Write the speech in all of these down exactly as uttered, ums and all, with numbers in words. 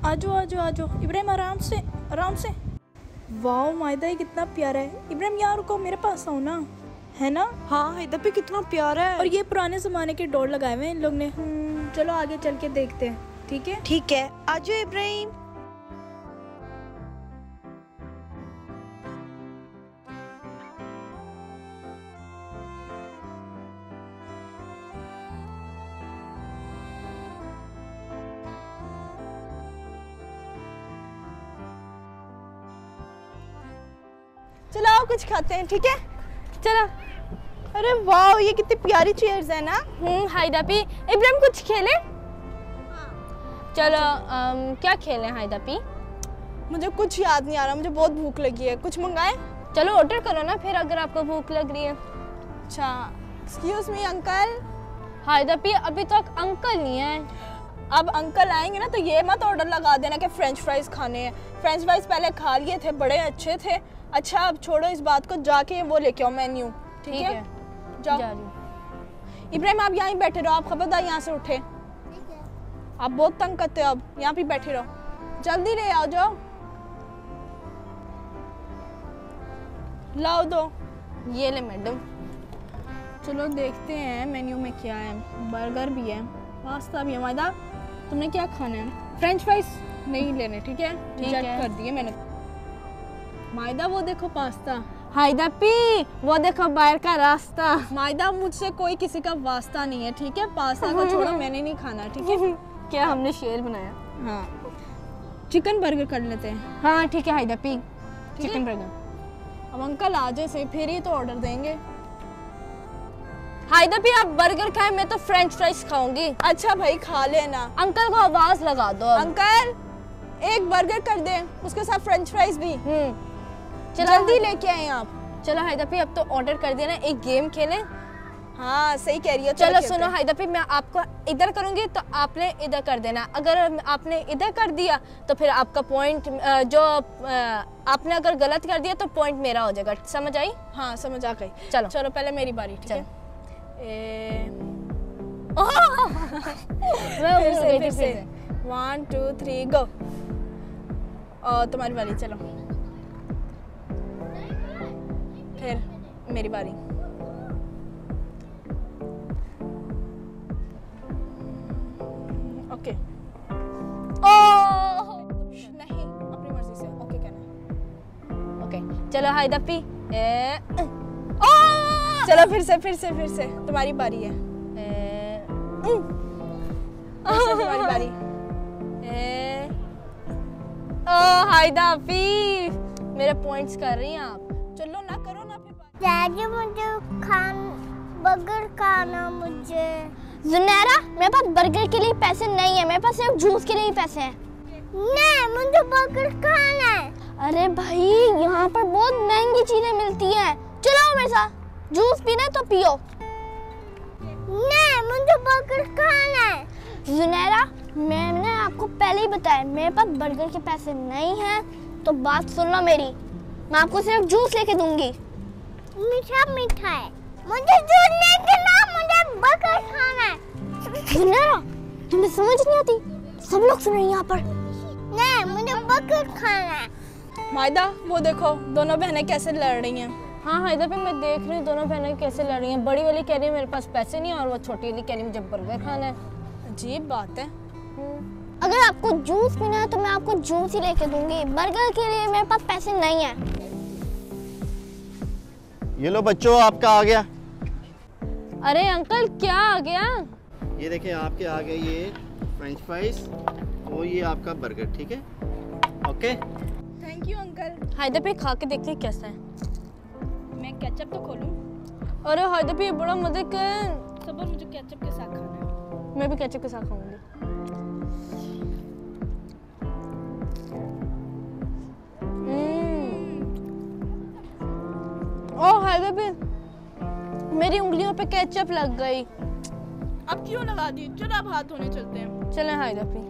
आजो आजो आजो इब्राहिम, आराम से आराम से। वाह मायदा, ये कितना प्यारा है। इब्राहिम यहाँ रुको, मेरे पास आओ ना, है ना? हाँ हैदर पे कितना प्यारा है। और ये पुराने ज़माने के डोर लगाए हुए हैं इन लोग ने। चलो आगे चल के देखते हैं, ठीक है? ठीक है, आजो इब्राहिम। चलो आओ कुछ खाते हैं, ठीक है? चलो। अरे वाह, ये कितनी प्यारी चेयर्स है ना। हम्म हायदा पी, इब्राहिम कुछ खेले? चलो आम, क्या खेलें हायदा पी? मुझे कुछ याद नहीं आ रहा, मुझे बहुत भूख लगी है, कुछ मंगाए? चलो ऑर्डर करो ना फिर, अगर आपको भूख लग रही है। अच्छा, एक्सक्यूज मी अंकल। हायदा पी, अभी तक अंकल नहीं है। अब अंकल आएंगे ना तो ये मत ऑर्डर लगा देना कि फ्रेंच फ्राइज खाने हैं। फ्रेंच फ्राइज पहले खा लिए थे, बड़े अच्छे थे। अच्छा अब छोड़ो इस बात को, जाके वो लेके आओ मेन्यू, ठीक है, है? जाओ। जा रही। इब्राहिम आप यहाँ ही बैठे रहो, आप खबरदार यहाँ से उठे। आप बहुत तंग करते हो, अब यहाँ पे बैठे रहो। जल्दी ले आओ, जाओ लाओ दो। ये ले मैडम। चलो देखते हैं मेन्यू में क्या है। बर्गर भी है, पास्ता भी है। मायदा तुमने क्या खाना है? फ्रेंच फ्राइज नहीं लेने, ठीक है? रिजेक्ट कर दिए मैंने। मायदा वो देखो पास्ता। हायदा पी, वो देखो बाहर का रास्ता। मायदा मुझसे कोई किसी का वास्ता नहीं है, ठीक है? पास्ता को छोड़ो, मैंने नहीं खाना, ठीक है? क्या हमने शेर बनाया? हाँ, चिकन बर्गर कर लेते हैं। हाँ ठीक है हायदा पी, चिकन बर्गर। अब अंकल आ जाए से फिर ही तो ऑर्डर देंगे। हायदा पी आप बर्गर खाए, मैं तो फ्रेंच फ्राइज खाऊंगी। अच्छा भाई खा लेना। अंकल को आवाज लगा दो। अंकल एक बर्गर कर दे, उसके साथ फ्रेंच फ्राइज भी। हम्म जल्दी लेके आए आप। चलो हायदा पी, अब तो ऑर्डर कर दिया ना, एक गेम खेलें। हाँ सही कह रही हो। चलो सुनो हायदा पी, मैं आपको इधर करूंगी तो आपने इधर कर देना। अगर आपने इधर कर दिया तो फिर आपका पॉइंट, जो आपने अगर गलत कर दिया तो पॉइंट मेरा हो जाएगा। समझ आई? हाँ समझ आ गई। चलो चलो पहले मेरी बारी, ठीक है? फिर से फिर से वन टू थ्री गो। और तुम्हारी बारी, चलो फिर मेरी बारी। ओके। ओह नहीं, अपनी मर्जी से ओके कहना है। ओके चलो हायदा पी। ए, चलो फिर से फिर से फिर से तुम्हारी बारी है। ए, फिर से तुम्हारी बारी। ए, ओ हायदा पी, मेरे पॉइंट्स कर रही हैं आप। चलो ना करो ना फिर। दादी मुझे खान बर्गर खाना मुझे। जुनैरा, मेरे पास बर्गर के लिए पैसे नहीं है, मेरे पास सिर्फ जूस के लिए पैसे हैं। नहीं मुझे बर्गर खाना है। अरे भाई यहाँ पर बहुत महंगी चीजें मिलती हैं, चलो मेरे साथ। जूस पीना है तो पियो। नहीं मुझे बर्गर खाना है। जुनैरा, मैंने आपको पहले ही बताया मेरे पास बर्गर के पैसे नहीं हैं, तो बात सुन लो मेरी। मैं आपको सिर्फ जूस लेके दूंगी। मीठा मीठा है, मुझे जूस लेके ना, मुझे बर्गर खाना है। जुनैरा, तुम्हें समझ नहीं आती? सब लोग सुन रहे हैं यहाँ पर। नहीं मुझे बर्गर खाना है। मायदा वो देखो दोनों बहनें कैसे लड़ रही हैं। हाँ हायदा पे मैं देख रही हूँ दोनों बहनें कैसे लड़ रही हैं। बड़ी वाली कह रही है मेरे पास पैसे नहीं है, और वो छोटी वाली कह रही है मुझे बर्गर खाना है। अजीब बात है। अगर आपको जूस पीना है तो मैं आपको जूस ही लेके दूंगी, बर्गर के लिए मेरे पास पैसे नहीं है। ये लो बच्चों, आपका आ गया। अरे अंकल क्या आ गया? ये देखें आपके आ गए ये फ्रेंच फ्राइज और ये आपका बर्गर, ठीक है? Okay thank you uncle. हायदा पे खा के देखते हैं कैसा है। मैं केचप तो खोलूं? अरे हायदा पे बड़ा मजे का। सबर, मुझे केचप के साथ खाना है। मैं भी केचप के साथ खाऊंगी। ओह हायदा पे मेरी उंगलियों पे केचप लग गई। अब क्यों लगा दी? चलो अब हाथ धोने चलते हैं। चलें हायदा पे।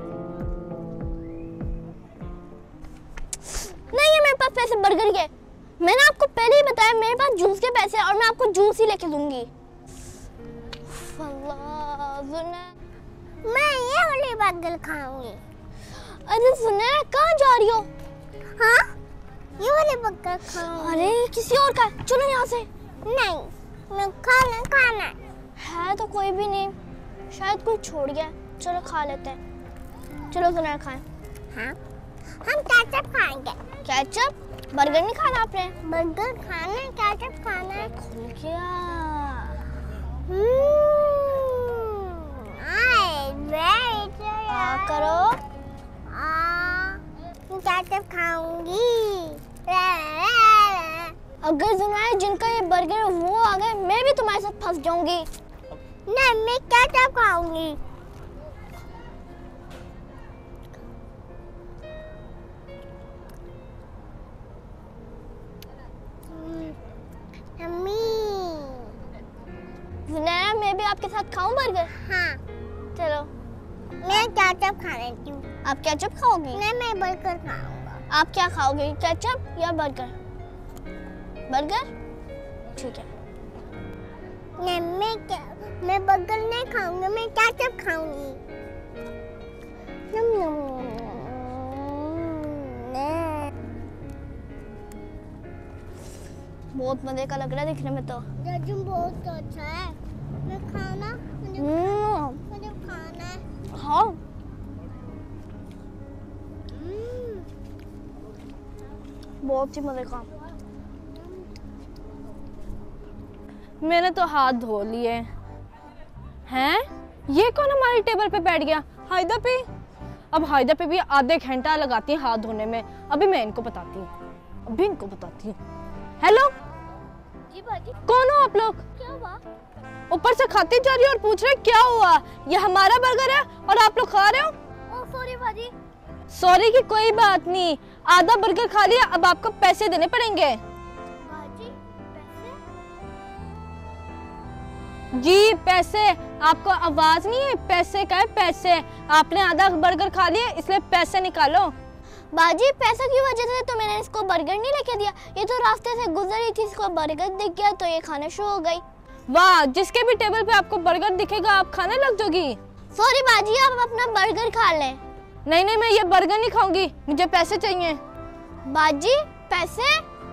नहीं है मेरे पास पैसे बर्गर के। मैंने आपको पहले ही बताया मेरे पास जूस के पैसे हैं और मैं आपको जूस ही लेके दूंगी। मैं ये वाली बर्गर खाऊंगी। अरे सुनैरा कहाँ जा रही हो? हाँ ये वाले बर्गर खाऊंगी। अरे किसी और का, चलो यहाँ से। नहीं मैं खाना खाना है तो कोई भी नहीं, शायद कोई छोड़ गया। चलो खा लेते हैं। चलो सुनैरा खाएं। हाँ हम केचप खाएंगे। केचप? बर्गर नहीं खाना आपने? बर्गर खाना है, केचप खाना है। खुल गया। आ करो। केचप खाऊंगी। अगर सुनाए जिनका ये बर्गर वो आ गए, मैं भी तुम्हारे साथ फंस जाऊंगी। नहीं मैं केचप खाऊंगी। ज़ुनैरा मैं भी आपके साथ खाऊं बर्गर? हाँ चलो। मैं केचप खा लेती हूँ। आप केचप खाओगी? नहीं मैं बर्गर खाऊंगा। आप क्या खाओगे, केचप या बर्गर? बर्गर ठीक है। नहीं मैं क्या मैं बर्गर नहीं खाऊंगी, मैं केचप खाऊंगी। नम नम। बहुत मजे का लग रहा है दिखने में तो। जजम बहुत अच्छा है। मैं खाना मुझे मुझे खाना है। हाँ बहुत ही मजे का। मैंने तो हाथ धो लिए हैं। ये कौन हमारी टेबल पे बैठ गया? हायदा पे। अब हायदा पे भी आधे घंटा लगाती है हाथ धोने में। अभी मैं इनको बताती हूँ अभी इनको बताती हूँ। हेलो जी बाजी। कौन हो आप लोग? क्या हुआ? ऊपर से खाते जा रही हो और पूछ रहे क्या हुआ? ये हमारा बर्गर है और आप लोग खा रहे हो। ओह सॉरी बाजी। सॉरी की कोई बात नहीं, आधा बर्गर खा लिया, अब आपको पैसे देने पड़ेंगे। बाजी पैसे? जी पैसे। आपको आवाज नहीं है? पैसे का है पैसे। आपने आधा बर्गर खा लिया इसलिए पैसे निकालो। बाजी पैसों की वजह से तो मैंने इसको बर्गर नहीं लेके दिया, ये तो रास्ते से गुजर रही थी, इसको बर्गर दिख गया तो ये खाना शुरू हो गई। वाह, जिसके भी टेबल पे आपको बर्गर दिखेगा आप खाने लग जाओगी। सॉरी बाजी आप अपना बर्गर खा लें। नहीं नहीं मैं ये बर्गर नहीं खाऊंगी, मुझे पैसे चाहिए। बाजी पैसे?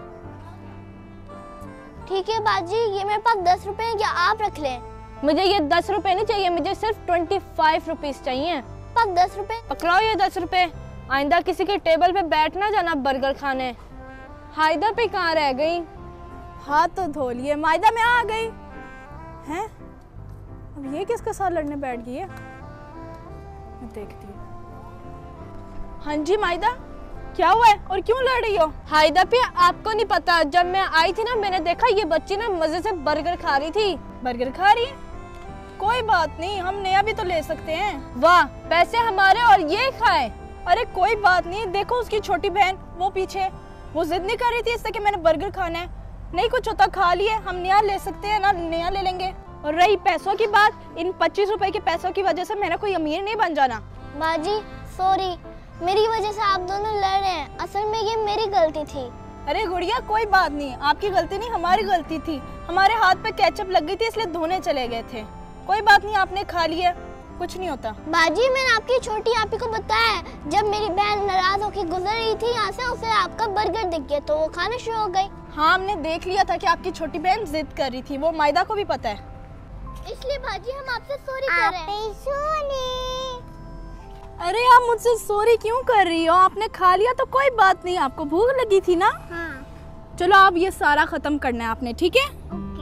ठीक है बाजी ये मेरे पास दस रुपए हैं, क्या आप रख लें? मुझे ये दस रुपए नहीं चाहिए, मुझे सिर्फ ट्वेंटी फाइव रुपीज चाहिए। पास दस रुपए। पकड़ाओ ये दस रुपए, आइंदा किसी के टेबल पे बैठ ना जाना बर्गर खाने। हायदा पे कहाँ रह गई? हाथ तो धो लिए, मायदा में आ गई हैं। अब ये किसके साथ लड़ने बैठ गई है? मैं देखती हूँ। हाँ जी मायदा, क्या हुआ है और क्यों लड़ रही हो? हायदा पे आपको नहीं पता, जब मैं आई थी ना मैंने देखा ये बच्ची ना मजे से बर्गर खा रही थी। बर्गर खा रही है? कोई बात नहीं, हम नया भी तो ले सकते हैं। वाह, पैसे हमारे और ये खाए। अरे कोई बात नहीं, देखो उसकी छोटी बहन वो पीछे, वो जिद नहीं कर रही थी इससे कि मैंने बर्गर खाना है। नहीं कुछ होता खा लिए, हम नया ले सकते हैं ना, नया ले लेंगे। और रही पैसों की बात, इन पच्चीस रुपए के पैसों की वजह से मेरा कोई अमीर नहीं बन जाना। बाजी सॉरी, मेरी वजह से आप दोनों लड़ रहे हैं, असल में ये मेरी गलती थी। अरे गुड़िया कोई बात नहीं, आपकी गलती नहीं हमारी गलती थी, हमारे हाथ पे केचप लग गई थी इसलिए धोने चले गए थे। कोई बात नहीं, आपने खा लिया, कुछ नहीं होता। बाजी मैंने आपकी छोटी आपी को बताया, जब मेरी बहन नाराज होकर गुजर रही थी यहाँ से, उसे आपका बर्गर दिख गया तो वो खाना शुरू हो गई। हाँ हमने देख लिया था कि आपकी छोटी बहन जिद कर रही थी, वो मायदा को भी पता है। इसलिए बाजी हम आपसे सॉरी कर रहे हैं। अरे आप मुझसे सॉरी क्यों कर रही हो? आपने खा लिया तो कोई बात नहीं, आपको भूख लगी थी ना। हाँ। चलो अब ये सारा खत्म करना है आपने, ठीक है?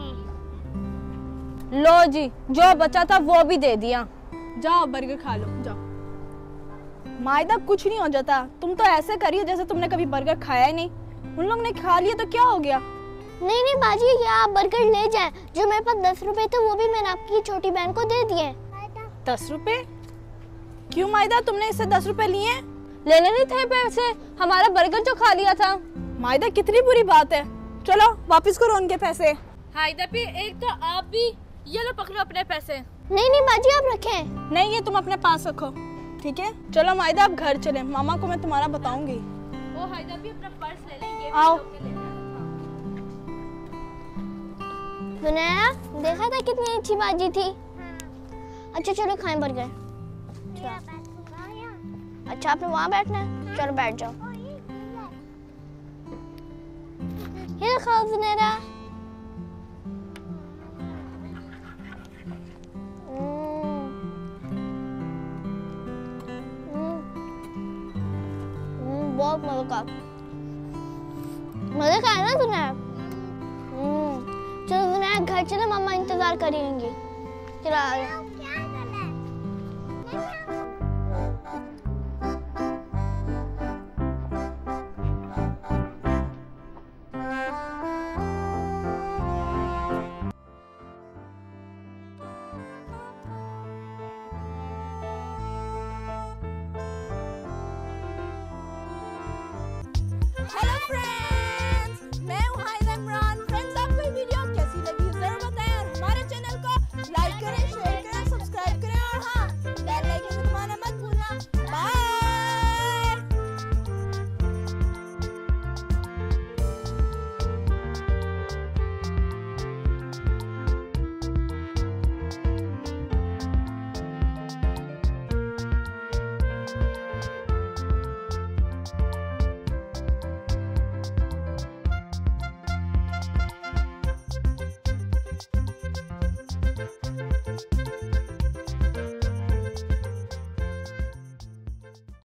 लो जी, जो बचा था वो भी दे दिया। जाओ बर्गर खा लो, जाओ। मायदा कुछ नहीं हो जाता, तुम तो ऐसे करी हो जैसे तुमने कभी बर्गर खाया ही नहीं। उन लोग ने खा लिया तो क्या हो गया? नहीं नहीं बाजी, ये आप बर्गर ले जाएं, जो मेरे पास दस रुपए थे वो भी मैंने आपकी छोटी बहन को दे दिए। दस रुपए? क्यों मायदा, तुमने इससे दस रुपए लिए? लेने नहीं थे पैसे, हमारा बर्गर जो खा लिया था। मायदा कितनी बुरी बात है, चलो वापस करो उनके पैसे। हायदा भी, एक तो आप भी, ये लो पकड़ो अपने पैसे। नहीं नहीं बाजी आप रखें। नहीं ये तुम अपने पास रखो, ठीक है? चलो मायदा अब घर चले, मामा को मैं तुम्हारा बताऊंगी। वो हायदा भी अपना पर्स ले ले, ये भी आओ। लोग ले लेना। सुनैरा देखा था कितनी अच्छी बाजी थी। अच्छा चलो खाएं बर्गर। अच्छा आपने वहाँ बैठना है, चलो बैठ जाओ। ये खाओ सुनैरा। बहुत मजा का मजा का है ना सुना। चलो सुना घर चलो, मम्मा इंतजार करेंगी। चलो आ गए। Hello friends,